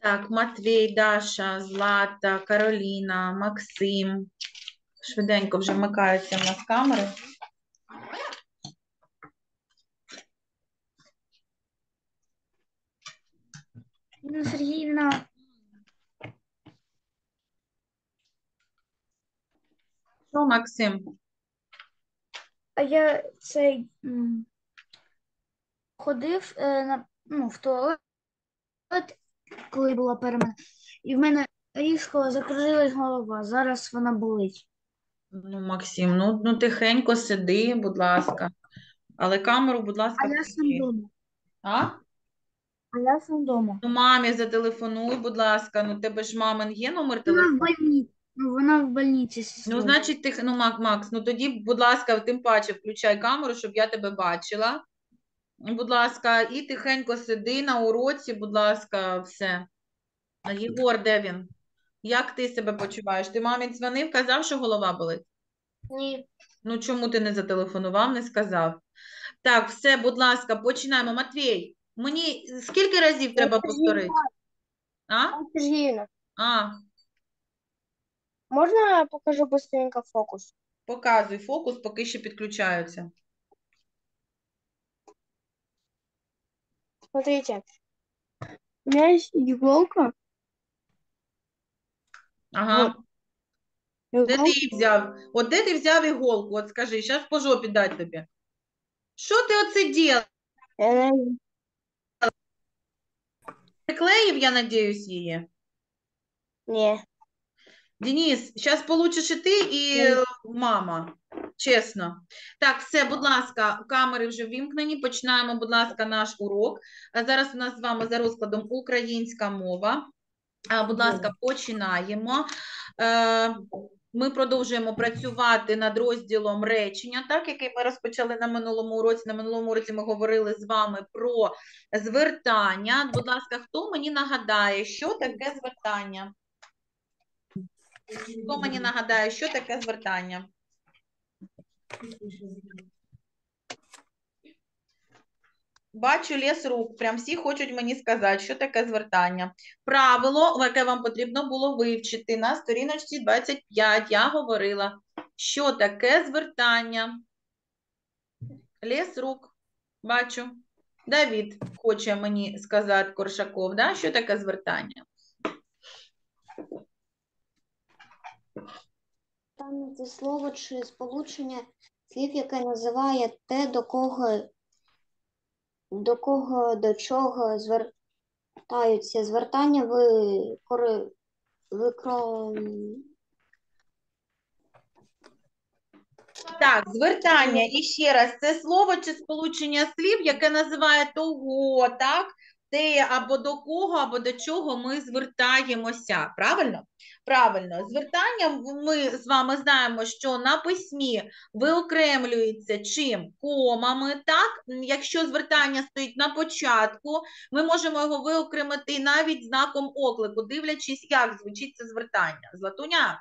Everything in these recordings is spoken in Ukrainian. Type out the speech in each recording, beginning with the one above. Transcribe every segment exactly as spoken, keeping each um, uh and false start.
Так, Матвій, Даша, Злата, Кароліна, Максим. Швиденько вже вмикаються в нас камери. Інна Сергіївна, Що, Максим? а я цей м, ходив е, на, ну, в туалет, коли була перемена, і в мене різко закружилась голова. Зараз вона болить. Ну, Максим, ну, ну тихенько сиди, будь ласка. Але камеру, будь А ласка, я сам включи. вдома. А? А я сам вдома. Ну, мамі зателефонуй, будь ласка. Ну, тебе ж мамин є номер Вона в телефону? больниці. Ну, вона в больниці з Ну, сестрою. значить, тих, ну, Мак- Макс, ну тоді, будь ласка, тим паче включай камеру, щоб я тебе бачила. Будь ласка, і тихенько сиди на уроці, будь ласка, все. А Єгор, де він? Як ти себе почуваєш? Ти мамі дзвонив, казав, що голова болить? Ні. Ну, чому ти не зателефонував, не сказав? Так, все, будь ласка, починаємо. Матвій, мені скільки разів треба повторити? А? Сергіївна, А, можна я покажу быстренько фокус? показуй фокус, поки ще підключаються. Смотрите, у меня есть иголка. Ага. Вот. Де ти Иголка. її взяв? От де ти взяв іголку? От скажи, зараз по жопі дать тобі. Що ти оце діяв? Э, Приклеїв, я надіюсь, її? Не. Денис, зараз получиш і ти, і Не. е, мама. Чесно. Так, все, будь ласка, камери вже ввімкнені. Починаємо, будь ласка, наш урок. А зараз у нас з вами за розкладом українська мова. А, Будь ласка, починаємо. Е, Ми продовжуємо працювати над розділом речення, так, який ми розпочали на минулому уроці. На минулому уроці ми говорили з вами про звертання. Будь ласка, хто мені нагадає, що таке звертання? Хто мені нагадає, що таке звертання? Бачу ліс рук, прям всі хочуть мені сказати, що таке звертання. Правило, яке вам потрібно було вивчити на сторіночці двадцять п'ять, я говорила, що таке звертання. Ліс рук, бачу. Давід хоче мені сказати, Коршаков, да? Що таке звертання? Там це слово чи сполучення слів, яке називає те, до кого, до кого, до чого звертаються. Звертання викори, викро... Так, звертання, і ще раз, це слово чи сполучення слів, яке називає того, так? Те або до кого, або до чого ми звертаємося. Правильно? Правильно. Звертання ми з вами знаємо, що на письмі виокремлюється чим? Комами, так? Якщо звертання стоїть на початку, ми можемо його виокремити навіть знаком оклику, дивлячись, як звучить це звертання. Златуня?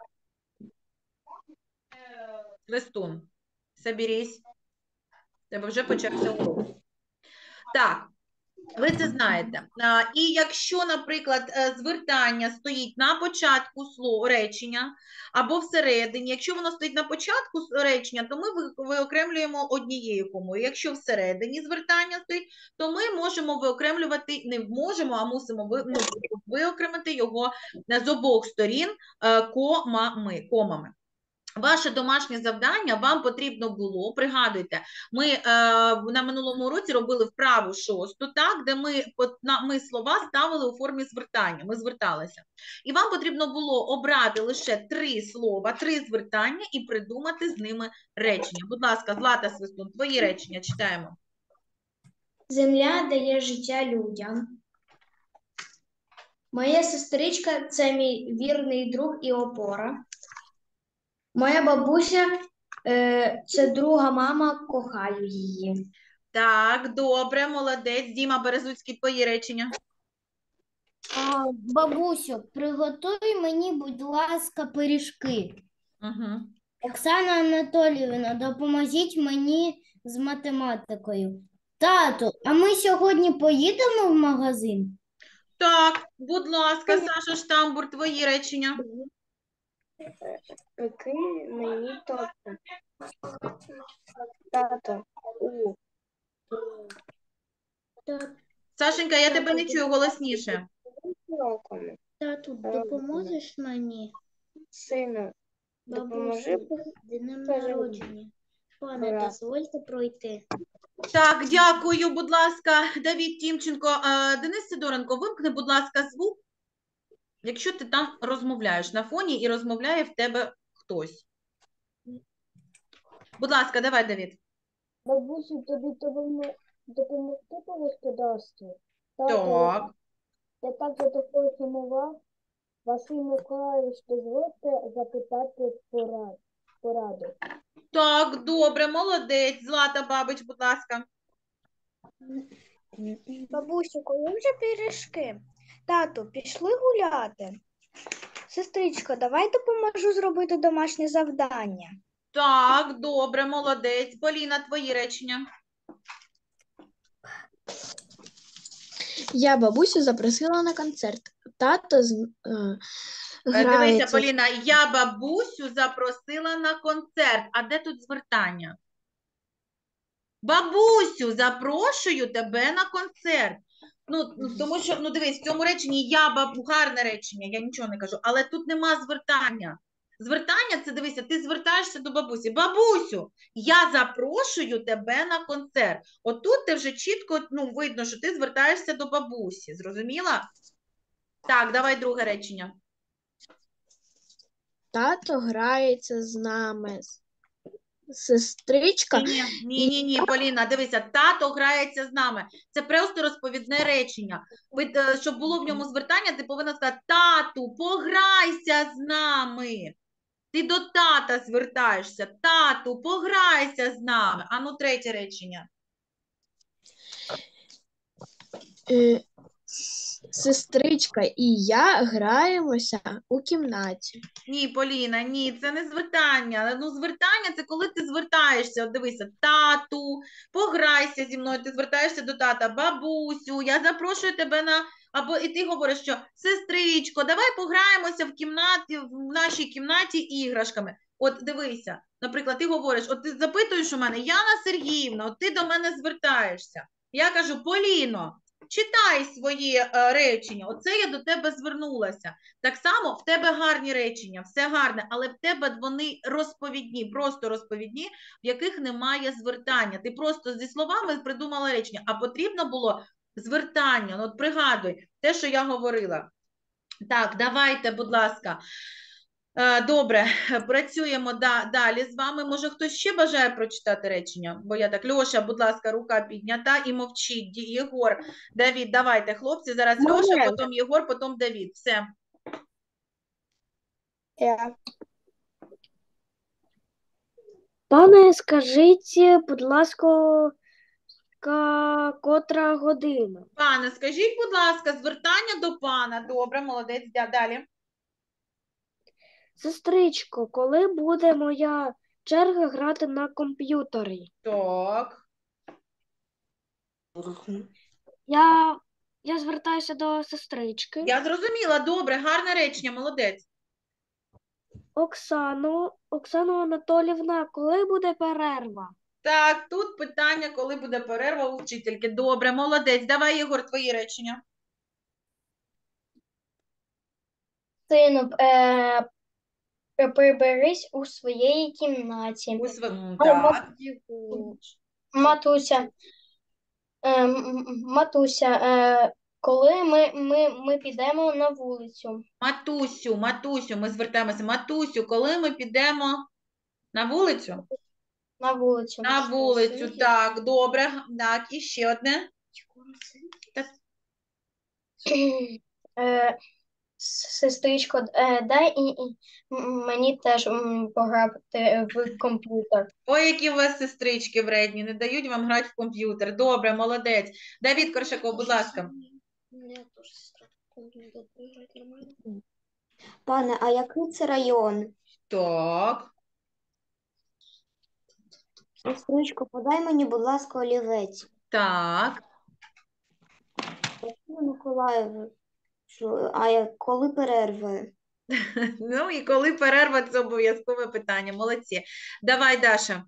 Свистун, соберись. Тебе вже почався урок. Так, ви це знаєте. А, і якщо, наприклад, е, звертання стоїть на початку слова, речення або всередині, якщо воно стоїть на початку с- речення, то ми ви- виокремлюємо однією комою. Якщо всередині звертання стоїть, то ми можемо виокремлювати, не можемо, а мусимо ви- ну, виокремити його е, з обох сторін е, комами, комами. Ваше домашнє завдання вам потрібно було, пригадуйте, ми е, на минулому році робили вправу шосту, так, де ми, на, ми слова ставили у формі звертання, ми зверталися. І вам потрібно було обрати лише три слова, три звертання і придумати з ними речення. Будь ласка, Злата Свистун, твої речення читаємо. Земля дає життя людям. Моя сестричка – це мій вірний друг і опора. Моя бабуся е, – це друга мама, кохаю її. Так, добре, молодець. Діма Березуцький, твої речення. А, бабусю, приготуй мені, будь ласка, пиріжки. Угу. Оксана Анатоліївна, допоможіть мені з математикою. Тату, а ми сьогодні поїдемо в магазин? Так, будь ласка, Саша Штамбур, твої речення. Який мені тато. Тато. У. Сашенька, я тебе не Тато, чую голосніше. роками. Тату, допоможеш мені? Сину, допоможи. Бабусю, днем Кажи. народження. Пане, Ура. дозвольте пройти. Так, дякую, будь ласка, Давід Тімченко. Е, Денис Сидоренко, вимкни, будь ласка, звук, якщо ти там розмовляєш на фоні і розмовляє в тебе хтось. Будь ласка, давай, Давід. Бабусю, тобі допомогти по господарству? Так. Я так за тобою сумував. Василь Миколаївич, дозвольте запитати порад- пораду. Так, добре, молодець. Злата Бабич, будь ласка. Бабусю, коли вже пиріжки? Тату, пішли гуляти. Сестричко, давай допоможу зробити домашнє завдання. Так, добре, молодець. Поліна, твої речення. Я бабусю запросила на концерт. Тато з, е, Е, Дивися, грається. Поліна, я бабусю запросила на концерт. А де тут звертання? Бабусю, запрошую тебе на концерт. Ну, ну, тому що, ну дивись, в цьому реченні я бабу, гарне речення, я нічого не кажу, але тут нема звертання. Звертання це, дивися, ти звертаєшся до бабусі. Бабусю, я запрошую тебе на концерт. Отут ти вже чітко, ну, видно, що ти звертаєшся до бабусі. Зрозуміла? Так, давай друге речення. Тато грається з нами. Сестричка. Ні, ні, ні, ні, Поліна, дивися, тато грається з нами. Це просто розповідне речення. Ви, е, щоб було в ньому звертання, ти повинна сказати: тату, пограйся з нами. Ти до тата звертаєшся. Тату, пограйся з нами. А ну, третє речення. Е, Сестричка і я граємося у кімнаті. Ні, Поліна, ні, це не звертання. Ну, звертання – це коли ти звертаєшся. От дивися, тату, пограйся зі мною, ти звертаєшся до тата, бабусю, я запрошую тебе на... Або і ти говориш, що сестричко, давай пограємося в кімнаті, в нашій кімнаті іграшками. От дивися, наприклад, ти говориш, от ти запитуєш у мене: Яна Сергіївна, от ти до мене звертаєшся. Я кажу: Поліно, читай свої е, речення, оце я до тебе звернулася. Так само в тебе гарні речення, все гарне, але в тебе вони розповідні, просто розповідні, в яких немає звертання. Ти просто зі словами придумала речення, а потрібно було звертання. Ну, от пригадуй те, що я говорила. Так, давайте, будь ласка. Е, Добре, працюємо да, далі з вами. Може, хтось ще бажає прочитати речення? Бо я так, Льоша, будь ласка, рука піднята і мовчіть. Ді- Єгор, Давід, давайте, хлопці, зараз Льоша, потім Єгор, потім Давід. Все. Пане, скажіть, будь ласка, котра година? Пане, скажіть, будь ласка, звертання до пана. Добре, молодець, дя- далі. Сестричко, коли буде моя черга грати на комп'ютері? Так. Я, я звертаюся до сестрички. Я зрозуміла, добре, гарне речення, молодець. Оксану, Оксану Анатолівна, коли буде перерва? Так, тут питання, коли буде перерва у вчительки. Добре, молодець. Давай, Єгор, твої речення. Сину, е, приберись у своїй кімнаті. У св- м, Так. Матуся, е, м- м- матуся, е, коли ми, ми, ми підемо на вулицю? Матусю, Матусю, ми звертаємося. Матусю, коли ми підемо на вулицю? На вулицю. На вулицю, так, добре. Так, і ще одне. Е, сестричко, е, дай і, і м- мені теж м, пограти в комп'ютер. Ой, які у вас сестрички вредні, не дають вам грати в комп'ютер. Добре, молодець. Давід Коршаков, будь ласка. Пане, а який це район? Так. Сестричко, подай мені, будь ласка, олівець. Так. Василь Миколаївич, Що- А я- коли перерви? Ну і коли перерва, це обов'язкове питання. Молодці. Давай, Даша.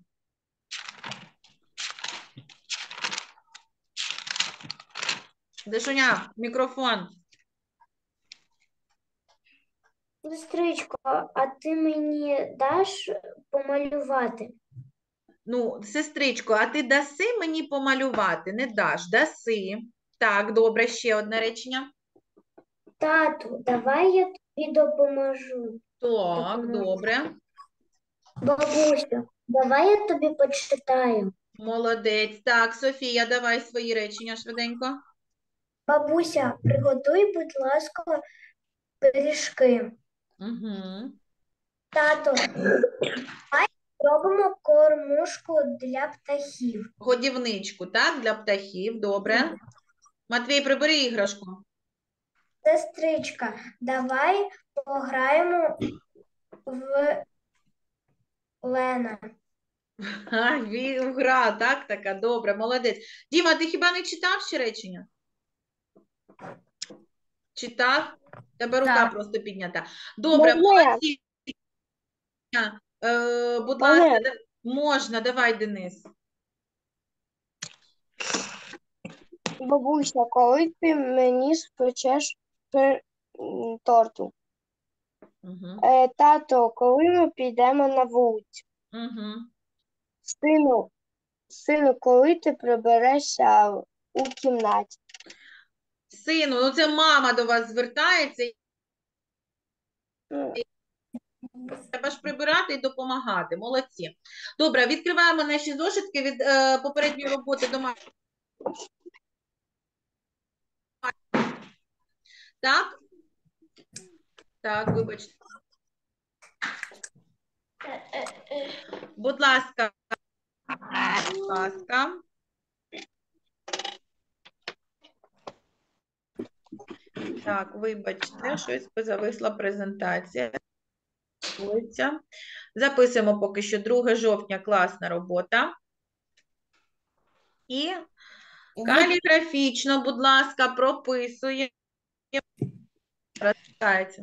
Дашуня, мікрофон. Сестричко, а ти мені даш помалювати? Ну, сестричко, а ти даси мені помалювати? Не даш, даси. Так, добре, ще одне речення. Тату, давай я тобі допоможу. Так, Допоможу. добре. Бабусю, давай я тобі почитаю. Молодець. Так, Софія, давай свої речення швиденько. Бабуся, приготуй, будь ласка, пиріжки. Угу. Тато, давай зробимо кормушку для птахів. Годівничку, так, для птахів, добре. Матвій, прибери іграшку. Сестричка, давай пограємо в Лена. А, ві- гра, так, така, добре, молодець. Діма, ти хіба не читав ще речення? Читав? Тебе рука Так. просто піднята. Добре, Можна я? молодці. Е, будь Можна ласка, я? да- можна, давай, Денис. Бабуся, коли ти мені спечеш пер- м, торту? Угу. Е, тато, коли ми підемо на вулицю? Угу. Сину, сину, коли ти приберешся у кімнаті? Сину, ну це мама до вас звертається, М, треба ж прибирати і допомагати. Молодці. Добре, відкриваємо наші зошитки від е, попередньої роботи дома. Так? Так, вибачте. Будь ласка. Будь ласка. Так, вибачте, щось зависла презентація. Вулиця. Записуємо поки що друге жовтня, класна робота. І каліграфічно, будь ласка, прописуємо. Розчитається.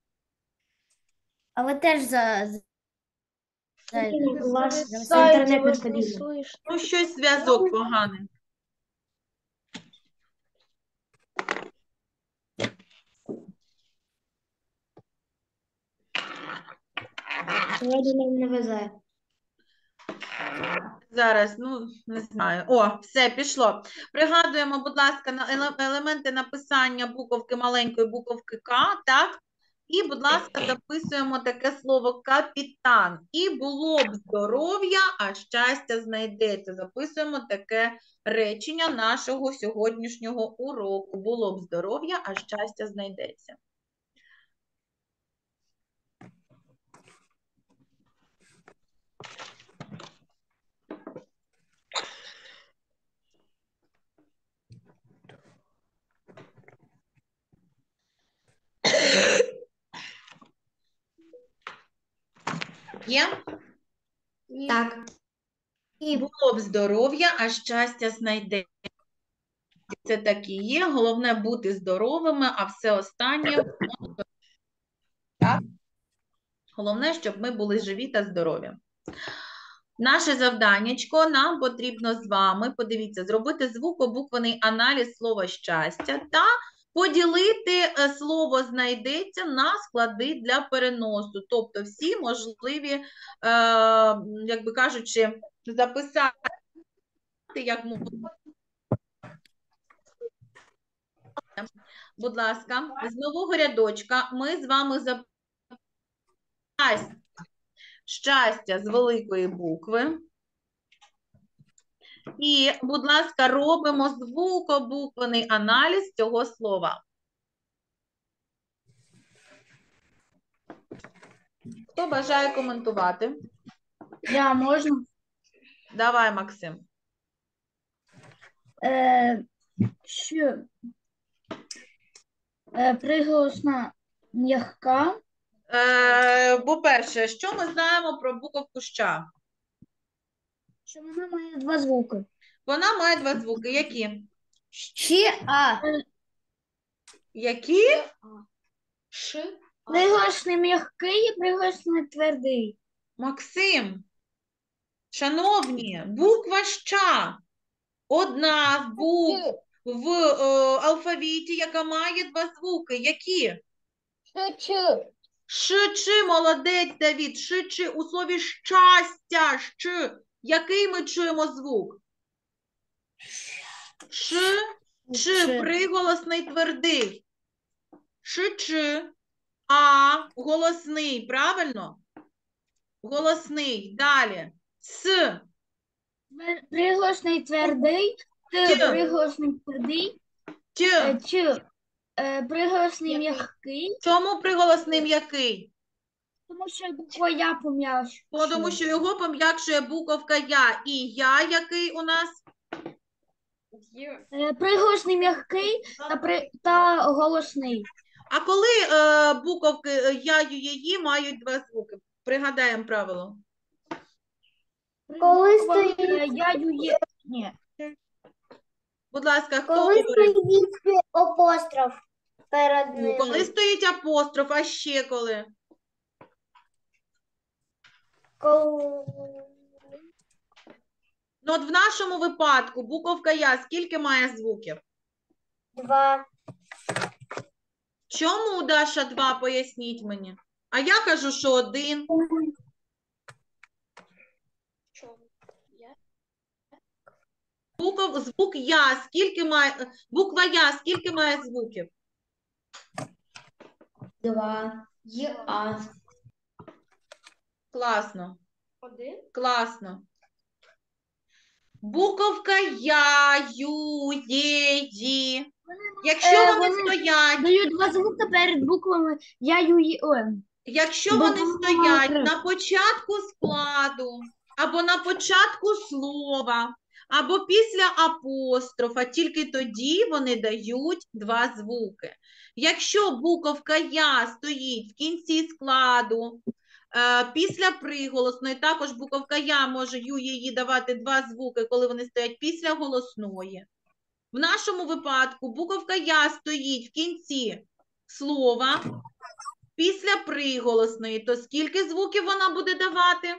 А ви теж за, за... У вас за- Сайті інтернет нестабільний. виписуєш. Ну, щось зв'язок поганий. Сьогодні нам не везе. Зараз, ну, не знаю. О, все, пішло. Пригадуємо, будь ласка, на еле- елементи написання буковки маленької буковки К, так? І, будь ласка, записуємо таке слово капітан. І було б здоров'я, а щастя знайдеться. Записуємо таке речення нашого сьогоднішнього уроку. Було б здоров'я, а щастя знайдеться. Є? Так. Було б здоров'я, а щастя знайдеться. Це так і є. Головне бути здоровими, а все останнє так? Головне, щоб ми були живі та здорові. Наше завданнячко, нам потрібно з вами, подивіться, зробити звукобуквений аналіз слова щастя та поділити е, слово знайдеться на склади для переносу. Тобто всі можливі, е, як би кажучи, записати, як можна. Будь ласка, з нового рядочка ми з вами записуємо щастя. Щастя з великої букви. І, будь ласка, робимо звукобуквений аналіз цього слова. Хто бажає коментувати? Я можна? Давай, Максим. Е, що е, приголосна м'яка, Е, по-перше, що ми знаємо про буковку «щ»? що вона має два звуки. Вона має два звуки. Які? Щі, а. Які? Ш. Приголосний м'який і приголосний твердий. Максим, шановні, буква «ща» – одна з букв в е, алфавіті, яка має два звуки. Які? Ш, Ч, молодець, Давід. Ш, Ч, у слові щастя, щ. Який ми чуємо звук? Ш, Ч, Ч. приголосний твердий. Ш, Ч, А, голосний, правильно? Голосний. Далі. С, Приголосний твердий, Т Т. приголосний твердий, Т. е, Ч е, приголосний М'який. м'який, Чому приголосний м'який? тому що буква Я пом'якшує. Бо Тому що його пом'якшує буковка Я. І Я який у нас? Е, Приголосний м'який та, при, та голосний. А коли е, буковки е, Я, Ю, Є, Ї мають два звуки? Пригадаємо правило. Коли Буква, стоїть- е, Я, Ю, Є. Ні. Будь ласка, хто Коли говорить? стоїть апостроф перед ними. Коли стоїть апостроф, а ще коли? Коли... Ну, от в нашому випадку буковка Я скільки має звуків? Два. Чому, Даша, два? Поясніть мені. А я кажу, що один. Букв, звук Я скільки має, буква Я скільки має звуків? Два. Є. А. Класно, Один. класно. Буковка Я, Ю, Є, Ї. Якщо Е, вони вони- стоять, Даю два звуки перед буквами Я, Ю, Є. Ой. якщо Бо вони воно стоять криво. на початку складу, або на початку слова, або після апострофа, тільки тоді вони дають два звуки. Якщо буковка Я стоїть в кінці складу, е, після приголосної, також буковка Я може Ю, Є, Ї давати два звуки, коли вони стоять після голосної. В нашому випадку буковка Я стоїть в кінці слова, після приголосної, то скільки звуків вона буде давати?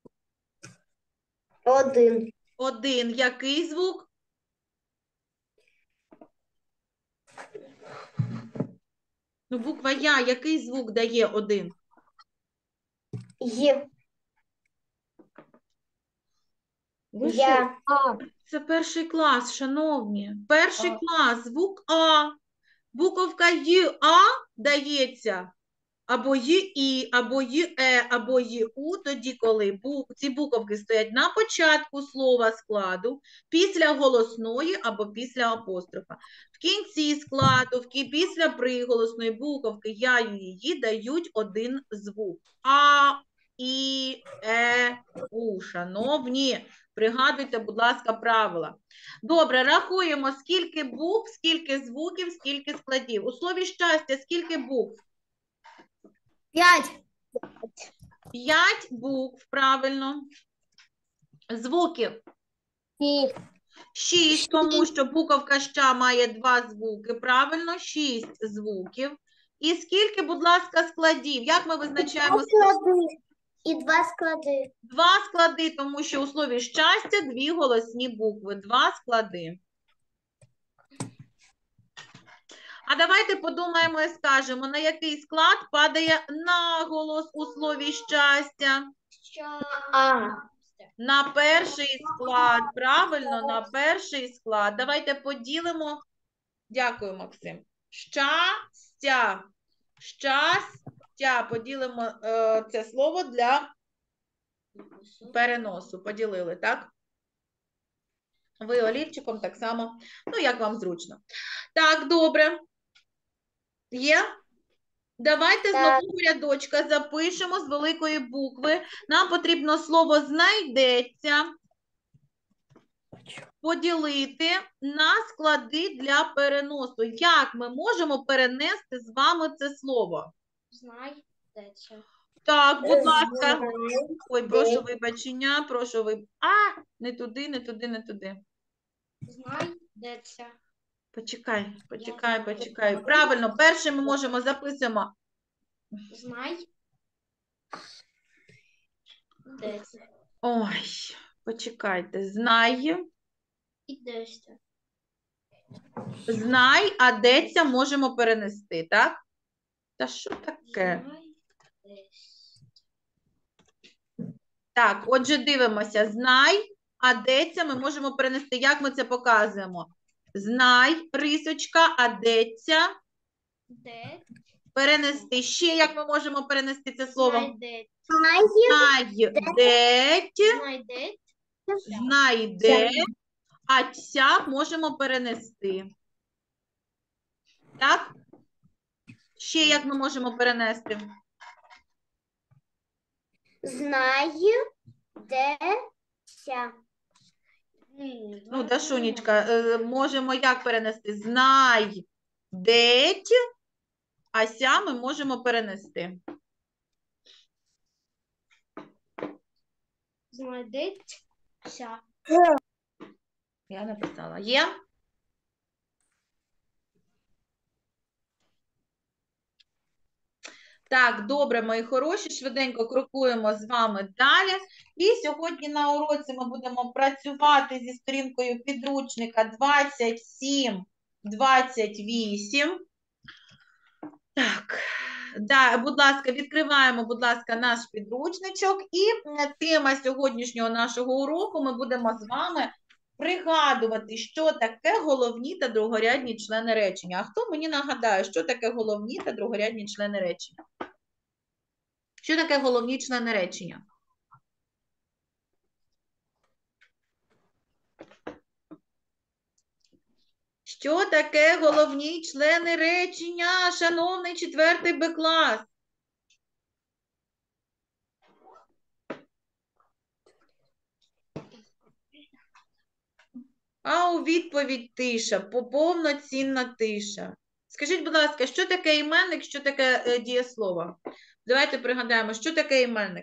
Один. Один. Який звук? Ну, буква Я, який звук дає один? Є. Ви що? Я. Це перший клас, шановні. Перший А. клас, звук А. Буковка Й, А дається або Й-І, або Й-Е, або Й-У, тоді, коли бук... ці буковки стоять на початку слова складу, після голосної або після апострофа. В кінці складу, в кі... після приголосної буковки Я, Ю, Її дають один звук. А, І, Е, У. Шановні, пригадуйте, будь ласка, правила. Добре, рахуємо, скільки букв, скільки звуків, скільки складів. У слові щастя скільки букв? П'ять. П'ять букв, правильно. Звуків? Шість. Шість, тому що буковка «ща» має два звуки, правильно? Шість звуків. І скільки, будь ласка, складів? Як ми визначаємо? склади. І два склади. Два склади, тому що у слові щастя дві голосні букви. Два склади. А давайте подумаємо і скажемо, на який склад падає наголос у слові щастя? А. На перший склад, правильно, на перший склад. Давайте поділимо. Дякую, Максим. Щастя. Щастя. Поділимо е, це слово для переносу. Поділили, так? Ви олівчиком так само. Ну, як вам зручно. Так, добре. Є? Давайте з Так. нового рядочка запишемо з великої букви. Нам потрібно слово «знайдеться» поділити на склади для переносу. Як ми можемо перенести з вами це слово? Знайдеться. Так, будь ласка. Знаю. Ой, прошу вибачення, прошу вибачення. А, не туди, не туди, не туди. Знайдеться. Почекай, почекай, почекай. Правильно, перше ми можемо записуємо. Знай. Де це? Ой, почекайте. Знай, І де це? знай, а де ця можемо перенести, так? Та що таке? Знай. Десь. Так, отже, дивимося. Знай, а де ця ми можемо перенести. Як ми це показуємо? Знай, рисочка, а де ця Де? перенести. Ще як ми можемо перенести це слово? Знайде. Знайдеть, Знайде. знайде, а ця можемо перенести. Так? Ще як ми можемо перенести? Знаю, де ся. Ну, Дашунечка, е, можемо як перенести? Знайдеть, а ся ми можемо перенести. Знайдеться. Я написала. Є? Так, добре, мої хороші, швиденько крокуємо з вами далі. І сьогодні на уроці ми будемо працювати зі сторінкою підручника двадцять сім двадцять вісім. Так, да, будь ласка, відкриваємо, будь ласка, наш підручничок. І тема сьогоднішнього нашого уроку ми будемо з вами пригадувати, що таке головні та другорядні члени речення. А хто мені нагадає, що таке головні та другорядні члени речення? Що таке головні члени речення? Що таке головні члени речення, шановний четвертий Б клас? А у відповідь тиша, повноцінна тиша. Скажіть, будь ласка, що таке іменник, що таке е, дієслово? Давайте пригадаємо, що таке іменник?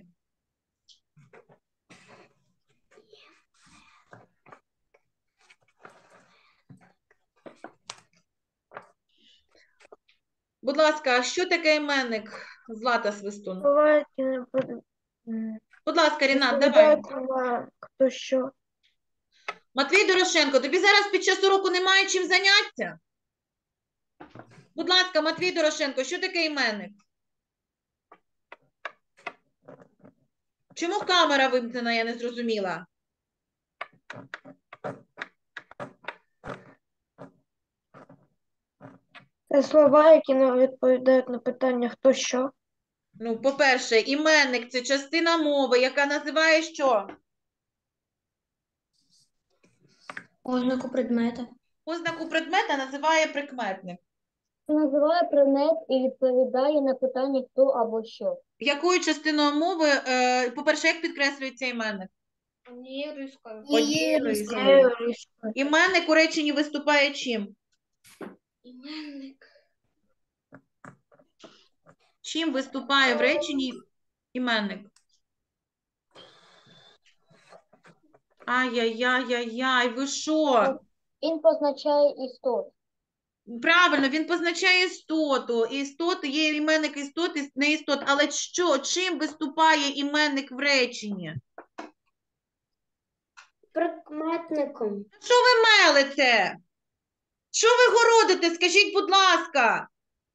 Будь ласка, а що таке іменник? Злата Свистун. Будь ласка, Рінат, давай. Хто що? Матвій Дорошенко, тобі зараз під час уроку немає чим заняття? Будь ласка, Матвій Дорошенко, що таке іменник? Чому камера вимкнена, я не зрозуміла? Це слова, які не відповідають на питання «хто що?». Ну, по-перше, іменник – це частина мови, яка називає що? Ознаку предмета. Ознаку предмета називає прикметник. Називає предмет і відповідає на питання хто або що. Якою частиною мови, е, по-перше, як підкреслюється іменник? Однією рискою. Однією рискою. Іменник у реченні виступає чим? Іменник. Чим виступає в реченні іменник? Ай-яй-яй-яй-яй, ви що? Він позначає істот. Правильно, він позначає істоту. Істоти, є іменник істоти, не істот. Але що, чим виступає іменник в реченні? Прикметником. Що ви мелите? Що ви городите? Скажіть, будь ласка.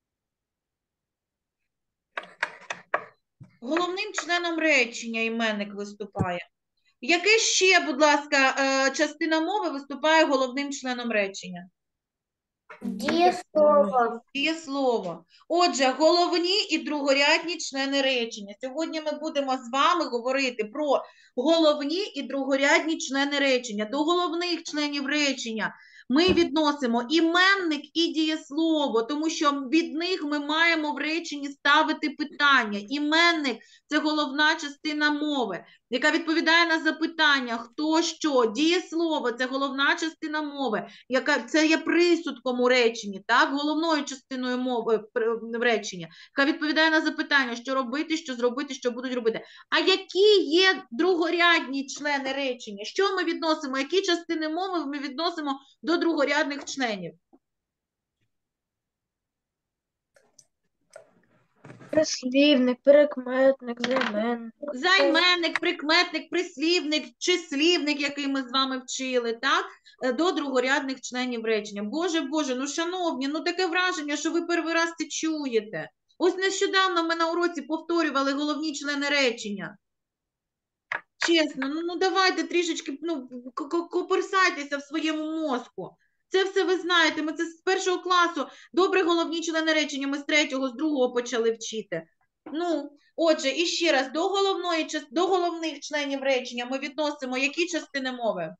Головним членом речення іменник виступає. Яке ще, будь ласка, е, частина мови виступає головним членом речення? Дієслово. Дієслово. Отже, головні і другорядні члени речення. Сьогодні ми будемо з вами говорити про головні і другорядні члени речення. До головних членів речення ми відносимо іменник і дієслово, тому що від них ми маємо в реченні ставити питання. Іменник – це головна частина мови, яка відповідає на запитання «хто що?». Дієслово – це головна частина мови, яка це є присудком у реченні, так, головною частиною мови в реченні, яка відповідає на запитання, що робити, що зробити, що будуть робити. А які є другорядні члени речення? Що ми відносимо? Які частини мови ми відносимо до другорядних членів? Прислівник, прикметник, займенник. Займенник, прикметник, прислівник, числівник, який ми з вами вчили, так? Е, До другорядних членів речення. Боже, Боже, ну, шановні, ну таке враження, що ви перший раз це чуєте. Ось нещодавно ми на уроці повторювали головні члени речення. Чесно, ну, ну давайте трішечки, ну, к- к- коперсайтеся в своєму мозку. Це все ви знаєте, ми це з першого класу. Добре, головні члени речення ми з третього, з другого почали вчити. Ну, отже, і ще раз, до головної, час- до головних членів речення ми відносимо які частини мови?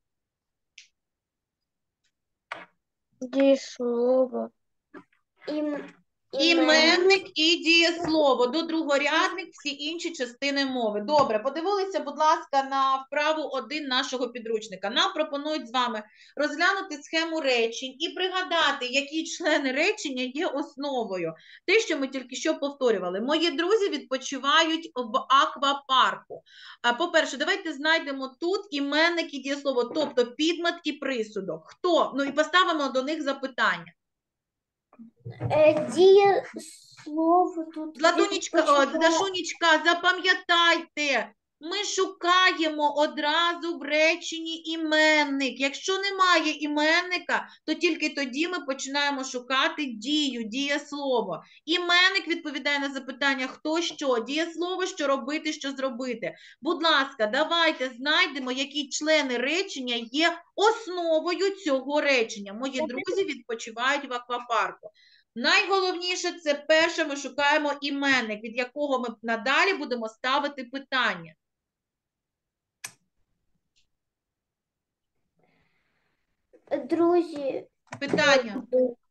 Дієслово. Ім... Іменник і дієслово. До другорядних всі інші частини мови. Добре, подивилися, будь ласка, на вправу один нашого підручника. Нам пропонують з вами розглянути схему речень і пригадати, які члени речення є основою. Те, що ми тільки що повторювали. Мої друзі відпочивають в аквапарку. А, По-перше, давайте знайдемо тут іменник і дієслово, тобто підмет і присудок. Хто? Ну і поставимо до них запитання. Е, дієслово тут Златунечка, о, відпочиває. Дашунечка, запам'ятайте, ми шукаємо одразу в реченні іменник. Якщо немає іменника, то тільки тоді ми починаємо шукати дію, дієслово. Іменник відповідає на запитання хто що, дієслово що робити, що зробити. Будь ласка, давайте знайдемо, які члени речення є основою цього речення. Мої друзі відпочивають в аквапарку. Найголовніше – це перше ми шукаємо іменник, від якого ми надалі будемо ставити питання. Друзі, Питання.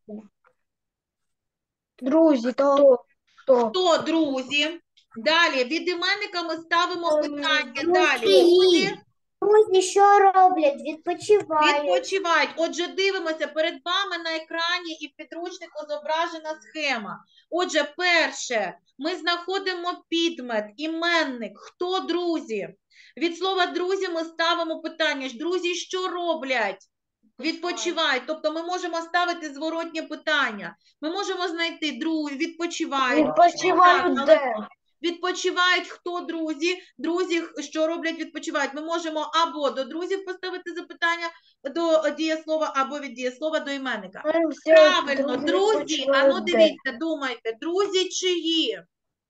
Друзі, хто? Хто? Хто друзі? Далі, від іменника ми ставимо Ем, питання. Далі, друзі. друзі друзі, що роблять? Відпочивають. відпочивають. Отже, дивимося, перед вами на екрані і в підручнику зображена схема. Отже, перше, ми знаходимо підмет, іменник. Хто друзі? Від слова друзі ми ставимо питання. Друзі, що роблять? Відпочивають. Тобто ми можемо ставити зворотнє питання. Ми можемо знайти друзі, відпочивають. Відпочивають Так, де? Відпочивають хто друзі? Друзі, що роблять, відпочивають. Ми можемо або до друзів поставити запитання до дієслова, або від дієслова до іменника. Ми всі Правильно, друзі, відпочивають ану де? дивіться, думайте, друзі чиї?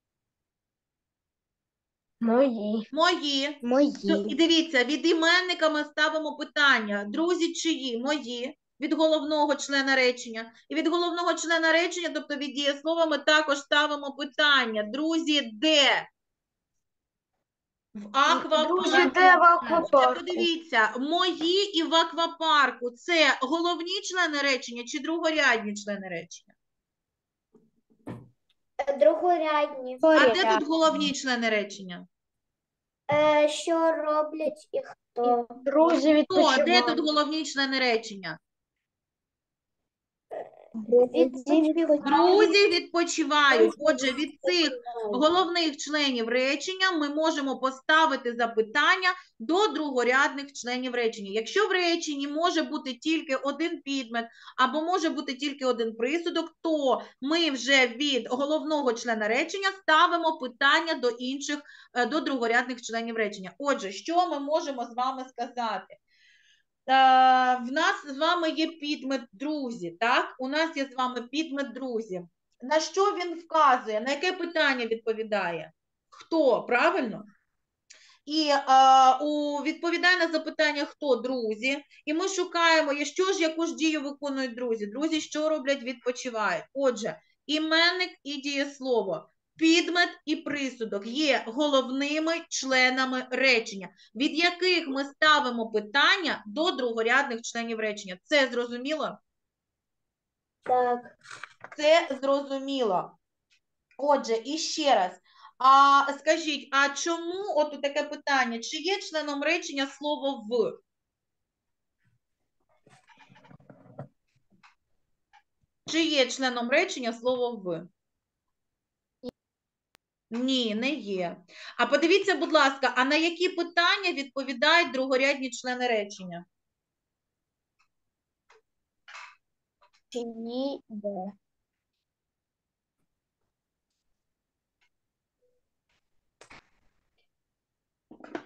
Мої. Мої. Ну, і дивіться, від іменника ми ставимо питання. Друзі чиї? Мої. Від головного члена речення. І від головного члена речення, тобто від дієслова, ми також ставимо питання. Друзі, де? В аквапарку. Друзі, де в Отже, аквапарку? подивіться, мої і в аквапарку – це головні члени речення чи другорядні члени речення? Другорядні. А де тут головні члени речення? Е, що роблять і хто? Друзі, Хто? Де відпочивають. тут головні члени речення? Відпочивають. Друзі відпочивають. Отже, від цих головних членів речення ми можемо поставити запитання до другорядних членів речення. Якщо в реченні може бути тільки один підмет або може бути тільки один присудок, то ми вже від головного члена речення ставимо питання до інших, е, до другорядних членів речення. Отже, що ми можемо з вами сказати? Е, В нас з вами є підмет друзі, так? У нас є з вами підмет друзі. На що він вказує? На яке питання відповідає? Хто, правильно? І е, у, відповідає на запитання хто друзі. І ми шукаємо, є, що ж, яку ж дію виконують друзі. Друзі, що роблять, відпочивають. Отже, іменник і дієслово. Підмет і присудок є головними членами речення, від яких ми ставимо питання до другорядних членів речення. Це зрозуміло? Так. Це зрозуміло. Отже, і ще раз. А скажіть, а чому, от таке питання, чи є членом речення слово «в»? Чи є членом речення слово «в»? Ні, не є. А подивіться, будь ласка, а на які питання відповідають другорядні члени речення? Чиї де?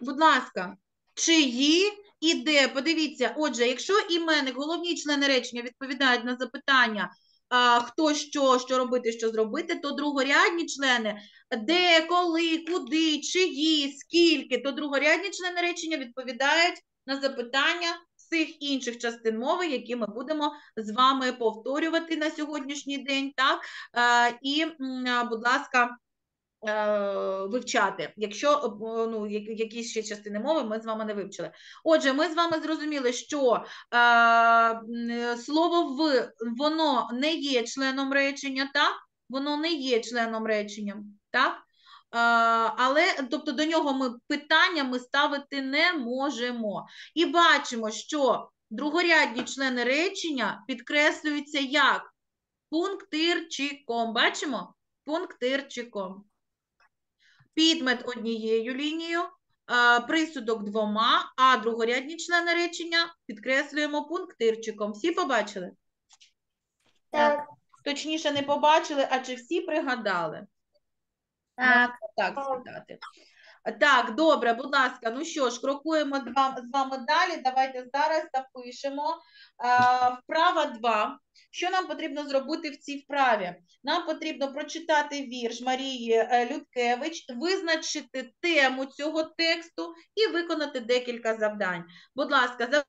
будь ласка, чиї і де. Подивіться, отже, якщо іменник, головні члени речення відповідають на запитання, а, хто що, що робити, що зробити, то другорядні члени де, коли, куди, чиї, скільки, то другорядні члени речення відповідають на запитання всіх інших частин мови, які ми будемо з вами повторювати на сьогоднішній день, так? Е, і, м, будь ласка, е, вивчати, якщо е, ну, я- якісь ще частини мови ми з вами не вивчили. Отже, ми з вами зрозуміли, що е, м, слово «в» воно не є членом речення, так? Воно не є членом речення, так? Е, але, тобто, до нього ми питання ми ставити не можемо. І бачимо, що другорядні члени речення підкреслюються як пунктирчиком. Бачимо? Пунктирчиком. Підмет однією лінією, е, присудок двома, а другорядні члени речення підкреслюємо пунктирчиком. Всі побачили? Так. Точніше, не побачили, а чи всі пригадали? Так. Можна так сказати. Так, добре, будь ласка, ну що ж, крокуємо з вам- з вами далі. Давайте зараз запишемо. Е, Вправа два. Що нам потрібно зробити в цій вправі? Нам потрібно прочитати вірш Марії е, Людкевич, визначити тему цього тексту і виконати декілька завдань. Будь ласка, за...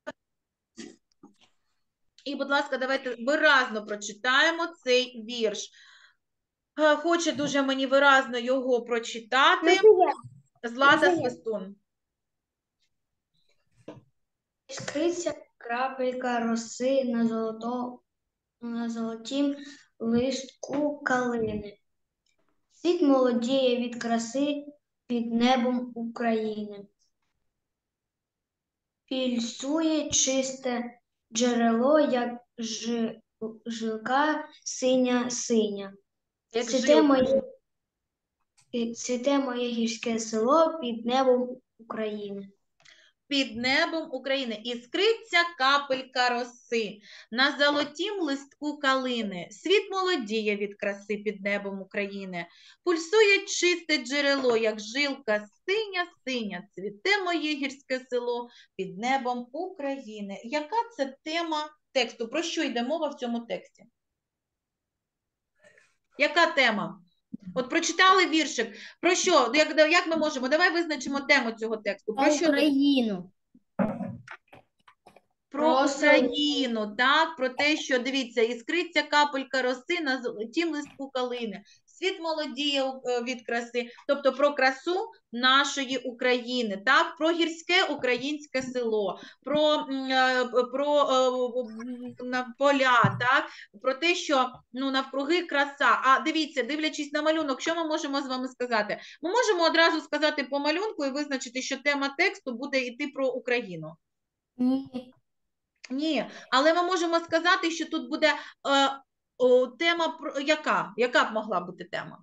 і, будь ласка, давайте виразно прочитаємо цей вірш. Е, Хоче дуже мені виразно його прочитати. Злата Свистун. Іскриться крапелька роси на золото, на золотім листку калини. Світ молодіє від краси під небом України. Пільсує чисте джерело, як жи- жилка синя-синя. Як Цвіте жилка. моє, цвіте моє гірське село під небом України. Під небом України іскриться капелька роси, на золотім листку калини, світ молодіє від краси під небом України, пульсує чисте джерело, як жилка синя-синя, цвіте моє гірське село під небом України. Яка це тема тексту? Про що йде мова в цьому тексті? Яка тема? От прочитали віршик. Про що? Як, як ми можемо? Давай визначимо тему цього тексту. Про що? Україну. Про Про Україну, так, про те, що, дивіться, іскриться капелька роси на золотім листку калини, світ молодіє е, від краси, тобто про красу нашої України, так, про гірське українське село, про, м, е, про е, на поля, так, про те, що ну, навкруги краса. А дивіться, дивлячись на малюнок, що ми можемо з вами сказати? Ми можемо одразу сказати по малюнку і визначити, що тема тексту буде йти про Україну. Ні. Ні, але ми можемо сказати, що тут буде е, о, тема, про- яка? Яка б могла бути тема?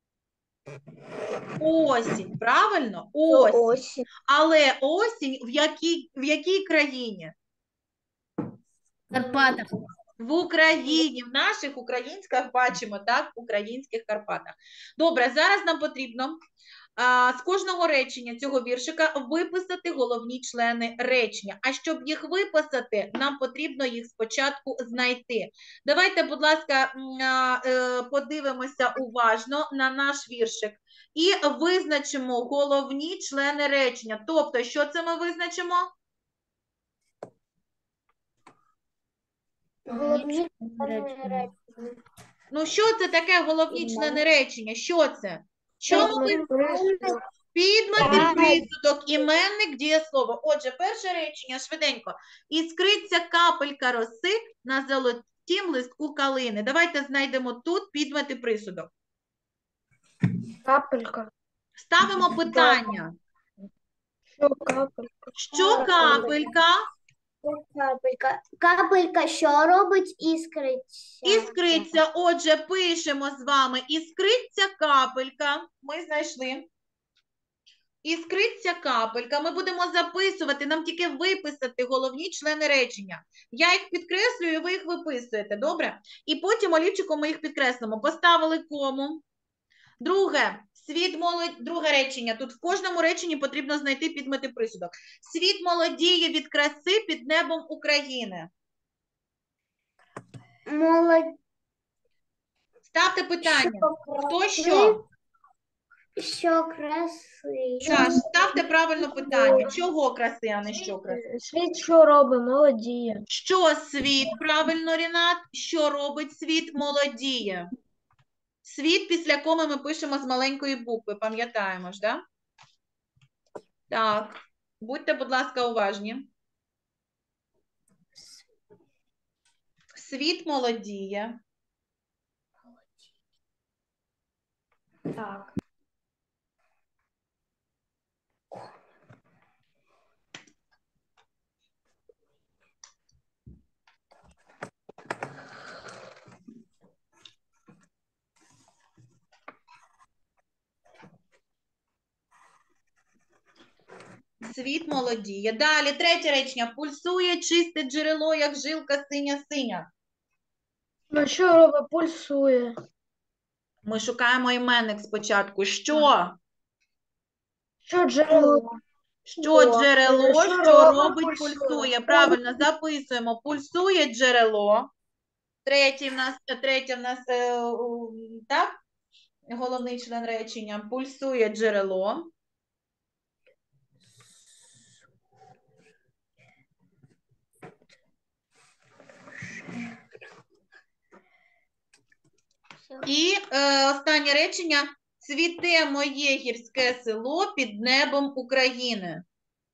Осінь, правильно? Осінь. Осінь. Але осінь в якій, в якій країні? Карпатах. В Україні, в наших українських бачимо, так, в українських Карпатах. Добре, зараз нам потрібно а, з кожного речення цього віршика виписати головні члени речення. А щоб їх виписати, нам потрібно їх спочатку знайти. Давайте, будь ласка, м, а, е, подивимося уважно на наш віршик і визначимо головні члени речення. Тобто, що це ми визначимо? Головні Ну, що це таке головні члени речення? Що це? Що ми визначимо? Підмет і присудок, іменник, дієслово. Отже, перше речення, швиденько. Іскриться капелька роси на золотім листку калини. Давайте знайдемо тут підмет і присудок. Капелька. Ставимо питання. Що капелька? Що капелька? Капелька. Капелька що робить? Іскриться. Іскриться. Отже, пишемо з вами. Іскриться капелька. Ми знайшли. Іскриться капелька. Ми будемо записувати, нам тільки виписати головні члени речення. Я їх підкреслюю, ви їх виписуєте, добре? І потім олівчиком ми їх підкреслимо. Поставили кому. Друге. Світ молодь... Друге речення. Тут в кожному реченні потрібно знайти підмет і присудок. Світ молодіє від краси під небом України. Молодь. Ставте питання. Хто що? Що краси. Саш, ставте правильно питання. Чого краси, а не що краси? Світ що робить? Молодіє. Що світ, правильно, Рінат? Що робить світ? Молодіє. Світ, після коми ми пишемо з маленької букви, пам'ятаємо ж, да? Так, будьте, будь ласка, уважні. Світ молодіє. Так. Світ молодіє. Далі, третє речення. Пульсує чисте джерело, як жилка синя-синя. Ну що робить? Пульсує. Ми шукаємо іменник спочатку. Що? Що джерело? Що джерело, Що що робить, робить, пульсує. пульсує. Правильно, записуємо. Пульсує джерело. Третє в нас, третє в нас, е, у, так? Головний член речення. Пульсує джерело. І е, останнє речення. Цвіте моє гірське село під небом України.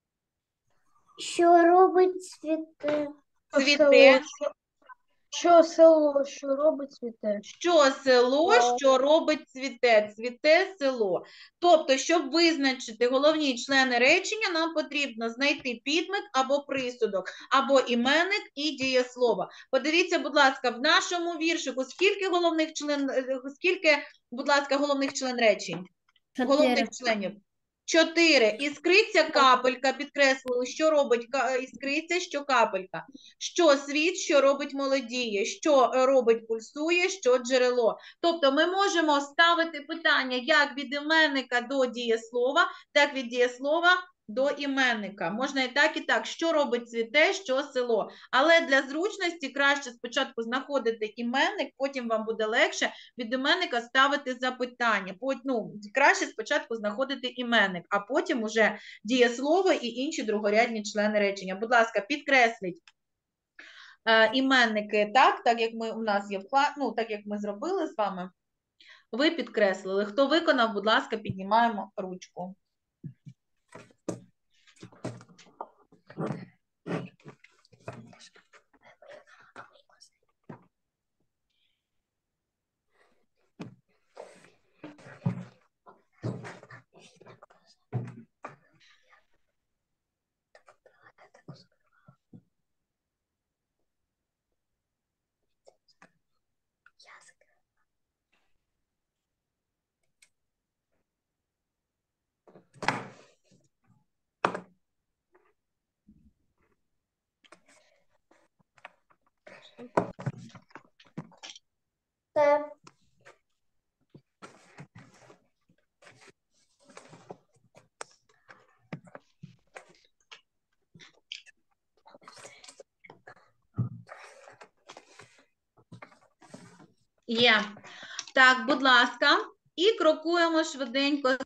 Що робить цвіте? Цвіте. Що, що село, що робить цвіте? Що село, що робить цвіте? Цвіте село. Тобто, щоб визначити головні члени речення, нам потрібно знайти підмет або присудок, або іменник і дієслово. Подивіться, будь ласка, в нашому віршику скільки головних член, скільки, будь ласка, головних член речень? Головних членів. Чотири. Іскриця, капелька, підкреслили, що робить ка- іскриця, що капелька. Що світ, що робить молодіє, що робить пульсує, що джерело. Тобто ми можемо ставити питання як від іменника до дієслова, так від дієслова до іменника. Можна і так, і так. Що робить цвіте, що село. Але для зручності краще спочатку знаходити іменник, потім вам буде легше від іменника ставити запитання. Пот- Ну, краще спочатку знаходити іменник, а потім уже дієслово і інші другорядні члени речення. Будь ласка, підкресліть е, іменники так, так як ми у нас є вклад, ну, так як ми зробили з вами. Ви підкреслили. Хто виконав, будь ласка, піднімаємо ручку. Це Є. Так, будь ласка, і крокуємо швиденько.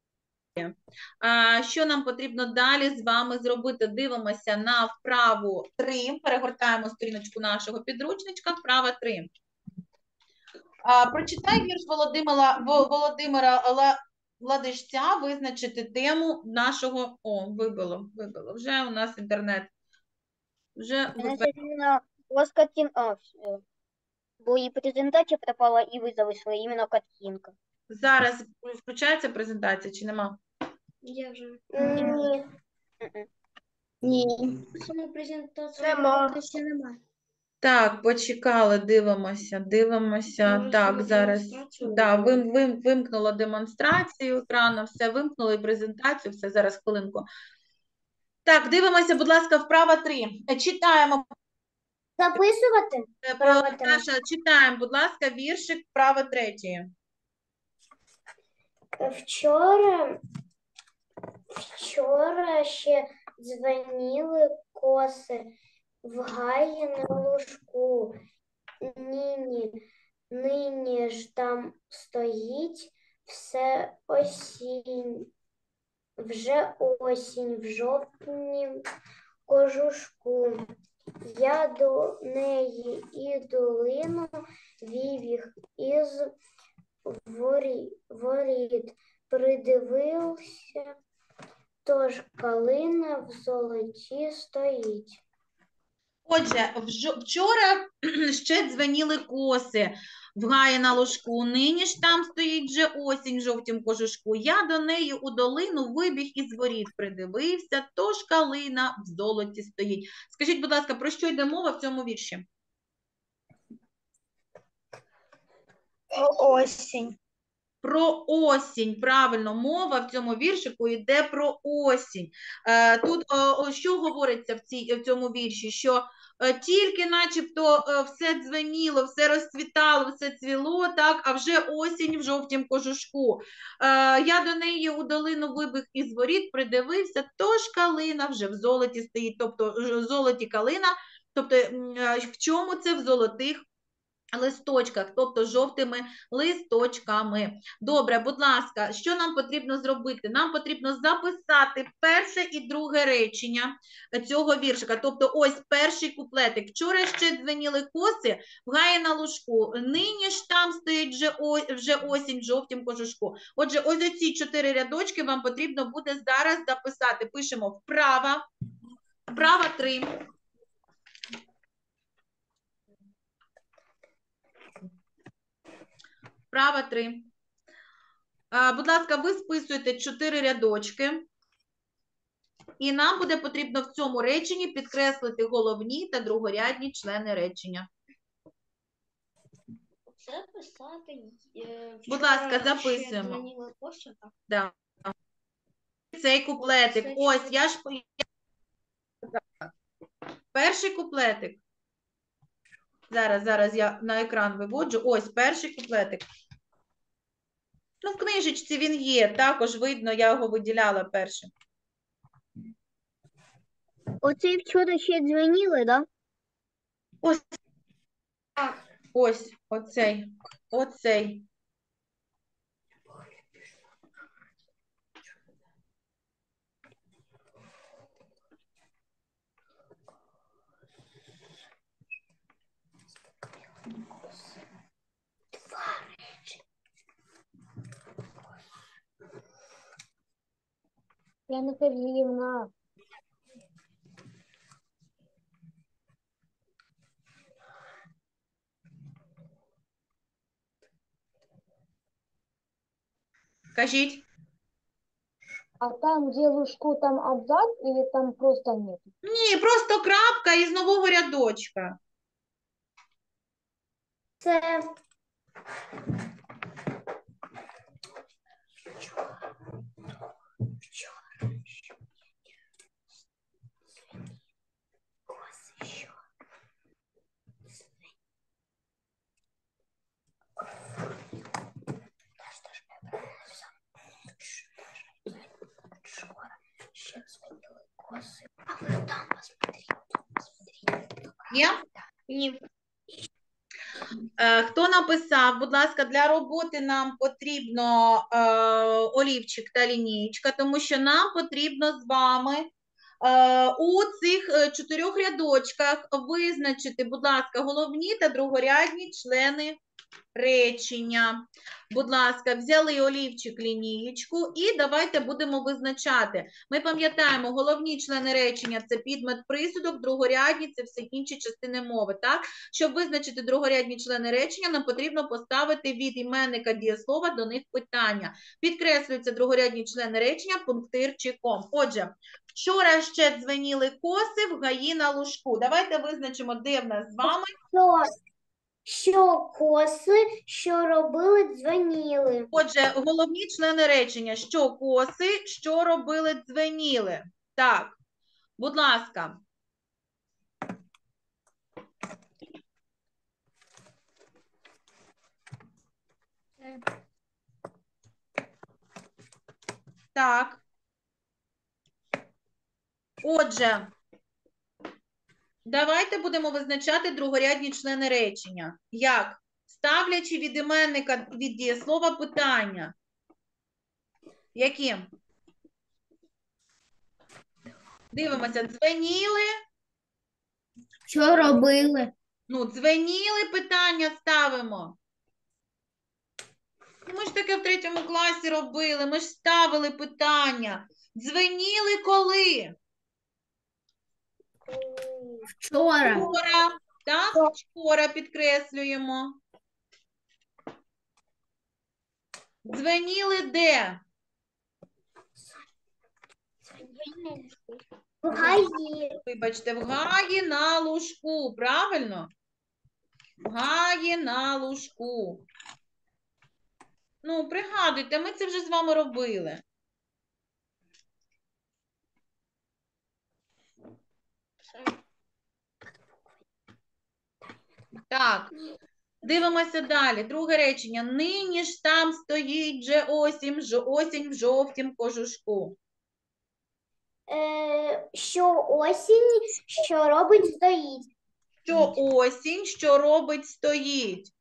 А, що нам потрібно далі з вами зробити? Дивимося на вправу три. Перегортаємо сторіночку нашого підручничка. Вправа три. А, прочитай вірш Володимира, Во- Володимира Ла- Ладижця, визначити тему нашого... О, вибило, вибило. Вже у нас інтернет. Вже Значить, іменно Лоскотін, а, все. Бо і презентація пропала, і ви залишили іменно картинка. зараз включається презентація чи нема? Я вже Ні. Ні. саму презентацію Нема. поки ще немає. Так, почекали, дивимося, дивимося. Може, Так, себе зараз. демонстрацію Да, робимо? вим, вим, вимкнула демонстрацію екрану, все вимкнули, презентацію, все, зараз хвилинку. Так, дивимося, будь ласка, вправа три. Е, Читаємо, записувати? е, Вправа три. Саша, читаємо, будь ласка, віршик вправа третьої. Вчора, вчора ще дзвеніли коси в гаї на лужку. Нині, нині ж там стоїть все осінь, вже осінь в жовтні кожушку. Я до неї і долину вівіх із ворі- воріт. Придивився, тож калина в золоті стоїть. Отже, вжо- вчора ще дзвеніли коси в гаї на ложку, нині ж там стоїть вже осінь в жовтім кожушку. Я до неї у долину вибіг із воріт, придивився, тож калина в золоті стоїть. Скажіть, будь ласка, про що йде мова в цьому вірші? Осінь. Про осінь, правильно, мова в цьому віршику йде про осінь. Е, тут о, о, що говориться в, цій, в цьому вірші? Що е, тільки начебто е, все дзвеніло, все розцвітало, все цвіло, так, а вже осінь в жовтім кожушку. Е, я до неї у долину вибіг із воріт, придивився, тож калина вже в золоті стоїть, тобто в золоті калина, тобто м, е, в чому це? В золотих листочках, тобто жовтими листочками. Добре, будь ласка, що нам потрібно зробити? Нам потрібно записати перше і друге речення цього віршика. Тобто ось перший куплетик. Вчора ще дзвеніли коси в гаї на лужку. Нині ж там стоїть вже, о, вже осінь в жовтім кожушку. Отже, ось оці чотири рядочки вам потрібно буде зараз записати. Пишемо вправа, вправа три. Вправа три. А, будь ласка, ви списуєте чотири рядочки. І нам буде потрібно в цьому реченні підкреслити головні та другорядні члени речення. Це писати. Будь ласка, записуємо. Да. Цей куплетик. Ось, я ж... Перший куплетик. Зараз, зараз я на екран виводжу. Ось, перший куплетик. Ну, в книжечці він є, також видно, я його виділяла першим. Оце вчора ще дзвоніли, да? Ось. Ось, оцей, оцей. Яна Сергіївна. Кажіть. А там, где лужку, там абзац или там просто нет? Ні, просто крапка із нового рядочка. Це Є? ні. Е, Хто написав? Будь ласка, для роботи нам потрібно е, олівчик та лінієчка, тому що нам потрібно з вами е, у цих е, чотирьох рядочках визначити, будь ласка, головні та другорядні члени речення. Будь ласка, взяли олівчик, лінієчку і давайте будемо визначати. Ми пам'ятаємо, головні члени речення – це підмет, присудок, другорядні – це всі інші частини мови. Так? Щоб визначити другорядні члени речення, нам потрібно поставити від іменника дієслова до них питання. Підкреслюються другорядні члени речення пунктирчиком. Отже, вчора ще дзвеніли коси в гаї на лужку. Давайте визначимо, де в нас з вами Що, що коси, що робили, дзвоніли. Отже, головні члени речення. Що коси, що робили, дзвеніли. Так, будь ласка. Так. Отже, давайте будемо визначати другорядні члени речення. Як? Ставлячи від іменника від дієслова питання. Яким? Дивимося, дзвеніли. Що робили? Ну, дзвеніли питання ставимо. Ми ж таке в третьому класі робили, ми ж ставили питання. Дзвеніли коли? Вчора. Вчора, так? Вчора підкреслюємо. Дзвеніли де? В гаї. Вибачте, в гаї на лужку, правильно? В гаї на лужку. Ну, пригадуйте, ми це вже з вами робили. Так, дивимося далі. Друге речення. Нині ж там стоїть же осінь, ж- осінь в жовтім кожушку. Е, що осінь, що робить, стоїть. Що осінь, що робить, стоїть.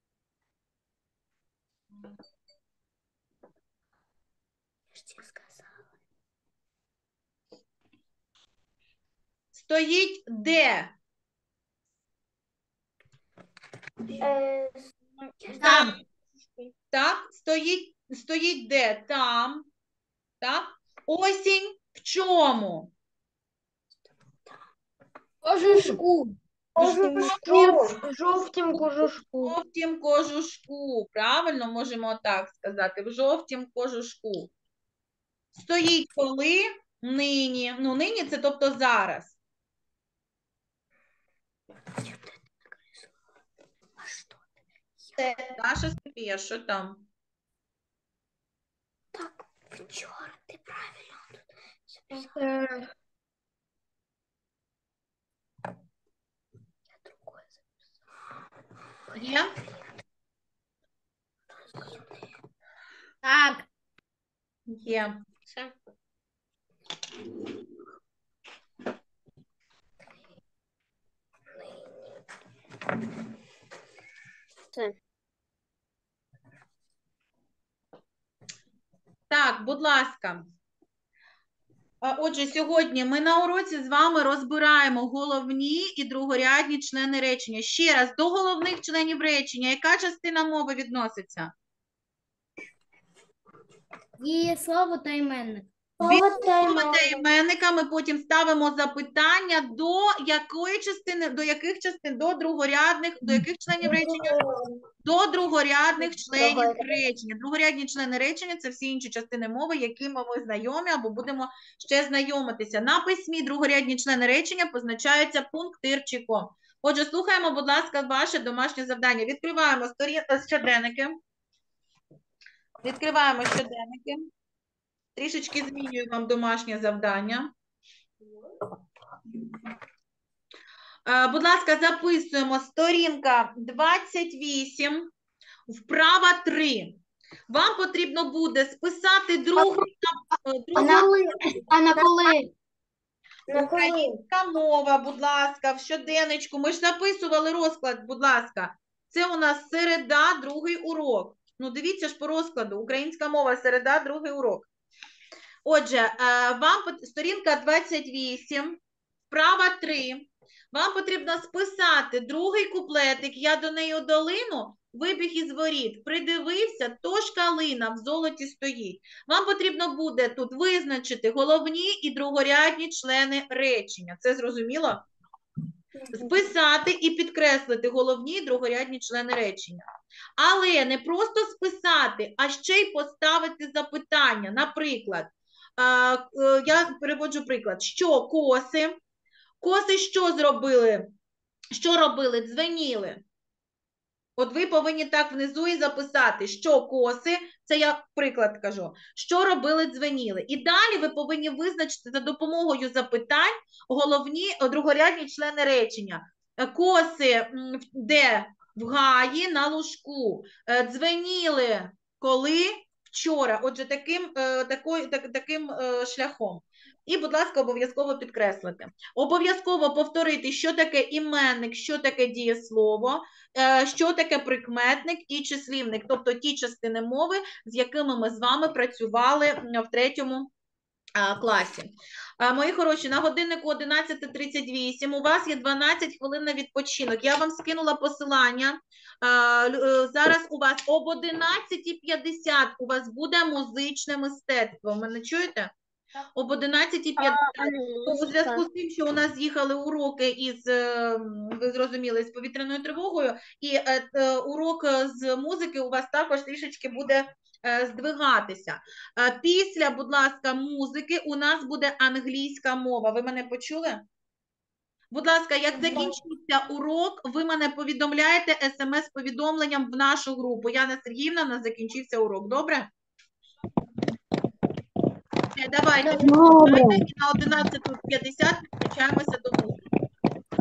Стоїть де? Е, Там. Так, стоїть, стоїть де? Там. Так. Осінь в чому? Кожушку. В жовтім кожушку. В жовтім кожушку. Правильно можемо так сказати. В жовтім кожушку. Стоїть коли? Нині. Ну, нині це тобто зараз. Даша Софія, що там? вчора, ти правильно. Е, Є? Так. Є. Це. Так, будь ласка. А, Отже, сьогодні ми на уроці з вами розбираємо головні і другорядні члени речення. Ще раз, до головних членів речення, яка частина мови відноситься? Дієслово та іменник. Від слова та іменника ми потім ставимо запитання, до якої частини, до яких частин, до другорядних, до яких членів речення? До другорядних членів Другорядних. речення. Другорядні члени речення – це всі інші частини мови, якими ми знайомі або будемо ще знайомитися. На письмі другорядні члени речення позначаються пунктирчиком. Отже, слухаємо, будь ласка, ваше домашнє завдання. Відкриваємо сторін... щоденники. Відкриваємо щоденники. Трішечки змінюю вам домашнє завдання. Е, Будь ласка, записуємо сторінка двадцять вісім, вправа три. Вам потрібно буде списати другу, е, другу А на коли? українська мова, будь ласка, в щоденничку. Ми ж записували розклад, будь ласка. Це у нас середа, другий урок. Ну, дивіться ж по розкладу. Українська мова, середа, другий урок. Отже, е, вам пот- сторінка двадцять вісім, вправа три. Вам потрібно списати другий куплетик «Я до неї у долину, вибіг із воріт, придивився, тож калина в золоті стоїть». Вам потрібно буде тут визначити головні і другорядні члени речення. Це зрозуміло? Списати і підкреслити головні і другорядні члени речення. Але не просто списати, а ще й поставити запитання. Наприклад, е, е, я переводжу приклад. Що коси? Коси що зробили? Що робили? Дзвеніли. От ви повинні так внизу і записати, що коси, це я приклад кажу, що робили, дзвеніли. І далі ви повинні визначити за допомогою запитань головні, о, другорядні члени речення. Е, Коси м, в- де? В гаї, на лужку. Е, Дзвеніли коли? вчора. Отже, таким, е, такою, так, таким е, шляхом. І, будь ласка, обов'язково підкреслити. Обов'язково повторити, що таке іменник, що таке дієслово, е, що таке прикметник і числівник, тобто ті частини мови, з якими ми з вами працювали в третьому а, класі. А, мої хороші, на годиннику одинадцята тридцять вісім, у вас є дванадцять хвилин на відпочинок. Я вам скинула посилання. А, е, зараз у вас об одинадцятій п'ятдесят у вас буде музичне мистецтво. Мене чуєте? Об одинадцятій п'ятдесят. У зв'язку з тим, що у нас з'їхали уроки із, е, ви зрозуміли, з повітряною тривогою, і е, е, урок з музики у вас також трішечки буде е, здвигатися. Е, Після, будь ласка, музики у нас буде англійська мова. Ви мене почули? Будь ласка, як закінчиться урок, ви мене повідомляєте смс-повідомленням в нашу групу. Яна Сергіївна, у нас закінчився урок. Добре? Все, давайте. Добре. І на одинадцята п'ятдесят підключаємося до музики.